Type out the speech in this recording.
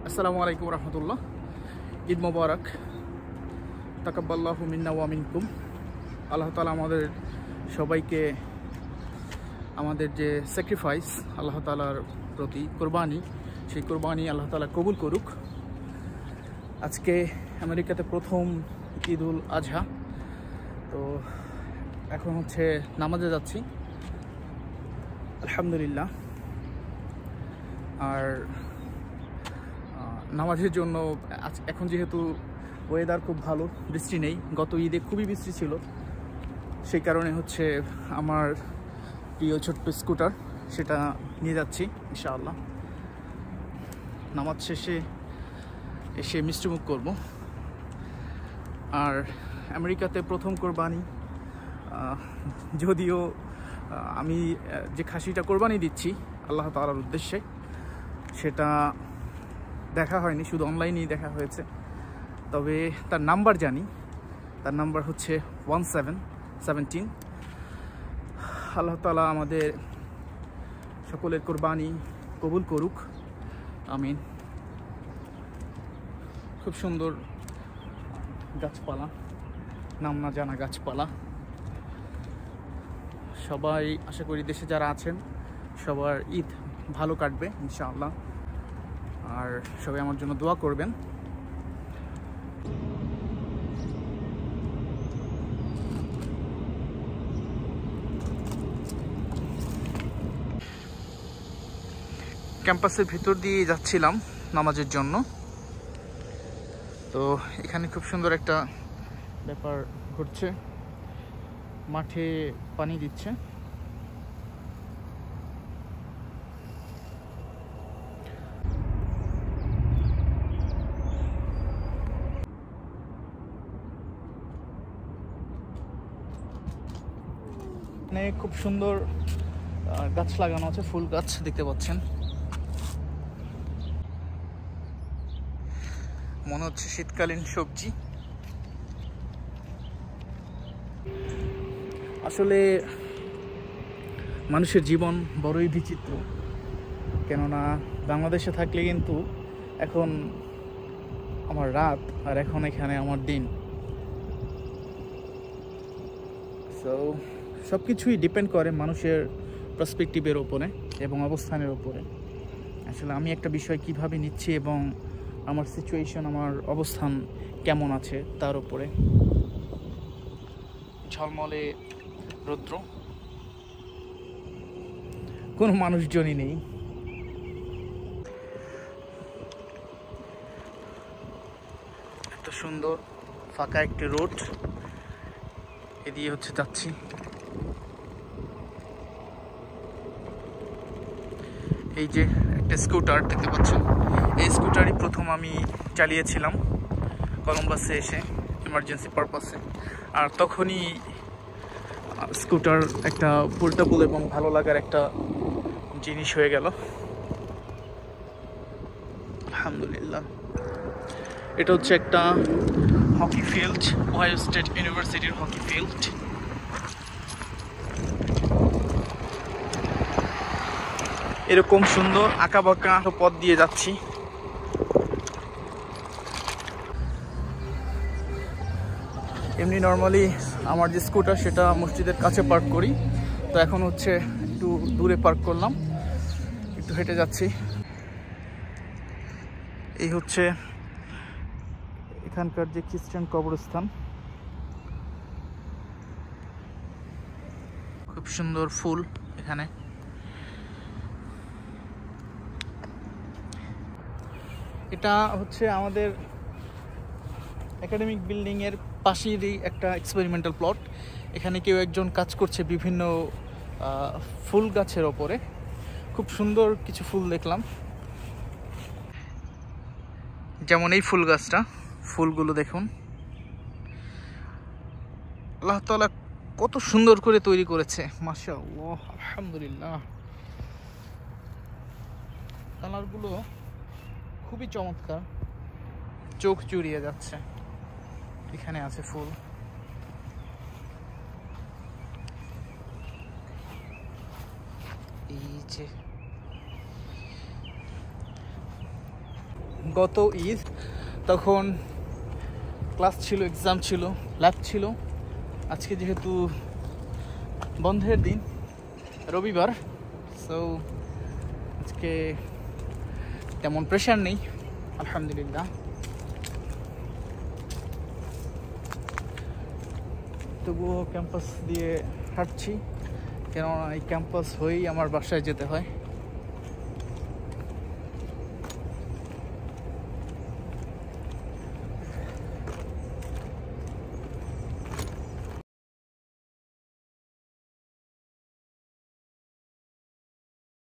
আসসালামু আলাইকুম রহমতুল্লাহ। ঈদ মোবারক। তাকাব্বাল্লাহু মিন্না ওয়া মিনকুম। আল্লাহ তাআলা আমাদের সবাইকে আমাদের যে স্যাক্রিফাইস আল্লাহ তাআলার প্রতি কোরবানি, সেই কোরবানি আল্লাহ তাআলা কবুল করুক। আজকে আমেরিকাতে প্রথম ঈদুল আজহা, তো এখন হচ্ছে নামাজে যাচ্ছি আলহামদুলিল্লাহ। আর নামাজের জন্য এখন যেহেতু ওয়েদার খুব ভালো, বৃষ্টি নেই, গত ঈদে খুবই বৃষ্টি ছিল, সেই কারণে হচ্ছে আমার প্রিয় ছোট্ট স্কুটার সেটা নিয়ে যাচ্ছি ইনশাআল্লাহ। নামাজ শেষে এসে মিষ্টিমুখ করব। আর আমেরিকাতে প্রথম কোরবানি, যদিও আমি যে খাসিটা কোরবানি দিচ্ছি আল্লাহ তাআলার উদ্দেশ্যে, সেটা দেখা হয়নি, শুধু অনলাইনেই দেখা হয়েছে। তবে তার নাম্বার জানি, তার নাম্বার হচ্ছে 1717। আল্লাহ তাআলা আমাদের সকলের কোরবানি কবুল করুক, আমিন। খুব সুন্দর গাছপালা, নাম না জানা গাছপালা। সবাই আশা করি দেশে যারা আছেন সবার ঈদ ভালো কাটবে ইনশাআল্লাহ। আর সবাই আমার জন্য দোয়া করবেন। ক্যাম্পাসের ভিতর দিয়ে যাচ্ছিলাম নামাজের জন্য। তো এখানে খুব সুন্দর একটা ব্যাপার ঘটছে, মাঠে পানি দিচ্ছে। এখানে খুব সুন্দর গাছ লাগানো আছে, ফুল গাছ দেখতে পাচ্ছেন। মনে হচ্ছে শীতকালীন সবজি। আসলে মানুষের জীবন বড়ই বিচিত্র, কেননা বাংলাদেশে থাকলে কিন্তু এখন আমার রাত, আর এখন এখানে আমার দিন। সো সব কিছুই ডিপেন্ড করে মানুষের পার্সপেক্টিভের ওপরে এবং অবস্থানের ওপরে। আসলে আমি একটা বিষয় কিভাবে নিচ্ছি এবং আমার সিচুয়েশন, আমার অবস্থান কেমন আছে তার উপরে। ঝলমলে রৌদ্র, কোনো মানুষজনই নেই। এত সুন্দর ফাঁকা একটি রোড, এদিকে হচ্ছে যাচ্ছি। এই যে একটা স্কুটার দেখতে পাচ্ছেন, এই স্কুটারই প্রথম আমি চালিয়েছিলাম কলম্বাসে এসে ইমার্জেন্সি পারপাসে। আর তখনই স্কুটার একটা পোর্টেবল এবং ভালো লাগার একটা জিনিস হয়ে গেল আলহামদুলিল্লাহ। এটা হচ্ছে একটা হকি ফিল্ড, ওহাইও স্টেট ইউনিভার্সিটির হকি ফিল্ড। এরকম সুন্দর আঁকা বাঁকা পথ দিয়ে যাচ্ছি। এমনি নর্মালি আমার যে স্কুটার সেটা মসজিদের কাছে পার্ক করি, তো এখন হচ্ছে একটু দূরে পার্ক করলাম, একটু হেঁটে যাচ্ছি। এই হচ্ছে এখানকার যে খ্রিস্টান কবরস্থান। খুব সুন্দর ফুল এখানে। এটা হচ্ছে আমাদের একাডেমিক বিল্ডিং এর পাশেরই একটা এক্সপেরিমেন্টাল প্লট। এখানে কেউ একজন কাজ করছে বিভিন্ন ফুল গাছের ওপরে। খুব সুন্দর কিছু ফুল দেখলাম, যেমন এই ফুল গাছটা, ফুলগুলো দেখুন। আল্লাহ তাআলা কত সুন্দর করে তৈরি করেছে, মাশাআল্লাহ, আলহামদুলিল্লাহ। কালারগুলো খুবই চমৎকার, চোখ জুড়িয়ে যাচ্ছে। এখানে আছে ফুল, এই যে গত ঈদ, তখন ক্লাস ছিল, এক্সাম ছিল, ল্যাব ছিল। আজকে যেহেতু বন্ধের দিন, রবিবার, সো আজকে তেমন প্রেশার নেই, আলহামদুলিল্লাহ। তবুও ক্যাম্পাস দিয়ে হাঁটছি, কেননা এই ক্যাম্পাস হয়েই আমার বাসায় যেতে হয়।